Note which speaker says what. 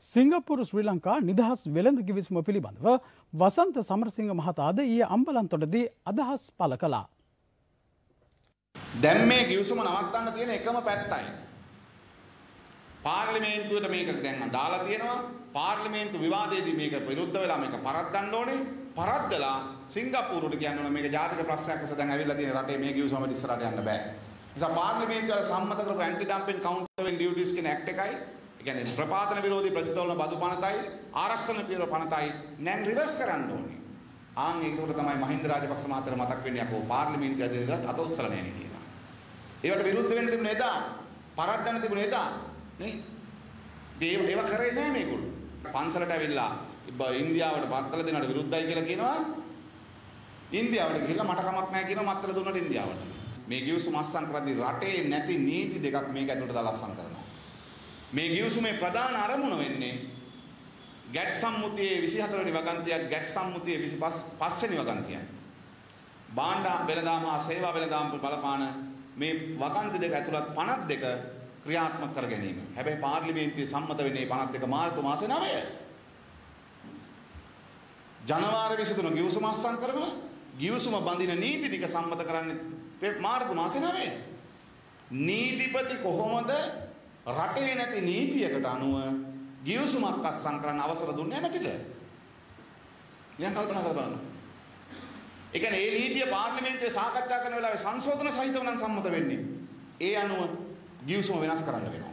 Speaker 1: සිංගප්පූරු ශ්‍රී ලංකා නිදහස් වෙළඳ කිවිසුම පිළිබඳව වසන්ත සමරසිංහ මහතාද ඊයේ අම්බලන්තොටදී අදහස් පළ කළා.
Speaker 2: දැන් මේ කිවිසුම නවත්තන්න තියෙන එකම පැත්තයි. පාර්ලිමේන්තුවට මේක දැන් දාලා තියෙනවා. පාර්ලිමේන්තු විවාදයේදී මේක විරුද්ධ වෙලා මේක පරද්දන්න ඕනේ. පරද්දලා සිංගප්පූරුවට කියන්න ඕනේ මේක ජාතික ප්‍රශ්නයක් නිසා දැන් ඇවිල්ලා තියෙන රටේ මේ කිවිසුම ඉස්සරහට යන්න බෑ. නිසා පාර්ලිමේන්තුව සම්මත කරපු ඇන්ටි ඩම්පින් කවුන්ටර් ඩියුටිස් කියන ඇක්ට් එකයි කියන්නේ ප්‍රපාතන විරෝධී ප්‍රතිතෝලන බදු පනතයි ආරක්ෂණ පිළිවෙල පනතයි නැන් රිවර්ස් කරන්න ඕනේ. ආන් ඒකට තමයි මහින්ද රාජපක්ෂ මහත්තයා මතක් වෙන්නේ යකෝ පාර්ලිමේන්තුව ඇතුළේ අත උස්සලා නැහැ නේ කියලා. ඒවට විරුද්ධ වෙන්න තිබුණේ එදා. පරද්දන්න තිබුණේ එදා. නේ? ඒව කරේ නැහැ මේගොල්ලෝ. පන්සලට ඇවිල්ලා ඉන්දියාවට මත්තල දෙනාට විරුද්ධයි කියලා කියනවා. ඉන්දියාවට ගිහිල්ලා මට කමක් නැහැ කියනවා මත්තල දුන්නට ඉන්දියාවට. මේ ගිවිසුම අත්සන් කරද්දී රටේ නැති නීති දෙකක් මේක ඇතුළට දාලා අත්සන් කරනවා. මේ ගිවිසුමේ ප්‍රධාන අරමුණ වෙන්නේ ගැට් සම්මුතියේ 24 වෙනි වගන්තියක් ගැට් සම්මුතියේ 25 වෙනි වගන්තියක්. භාණ්ඩ වෙළඳාම හා සේවා වෙළඳාම බලපාන මේ වගන්ති දෙක ඇතුළත් 52 ක්‍රියාත්මක කර ගැනීම. හැබැයි පාර්ලිමේන්තුවේ සම්මත වෙන්නේ 52 මාර්තු මාසේ 9. ජනවාරි 23 ගිවිසුම අත්සන් කරනවා. ගිවිසුම බඳින නීති ටික සම්මත කරන්නේ මාර්තු මාසේ 9. නීතිපති කොහොමද රටේ නැති නීතියකට අනුව ගිවිසුමක් අත්සන් කරන්න අවසර දුන්නේ නැතිද? නිකන් කල්පනා කර බලන්න. ඒ කියන්නේ මේ නීතිය පාර්ලිමේන්තුවේ සාකච්ඡා කරන වෙලාවේ සංශෝධන සහිතව නම් සම්මත වෙන්නේ. ඒ අනුව ගිවිසුම වෙනස් කරන්න වෙනවා.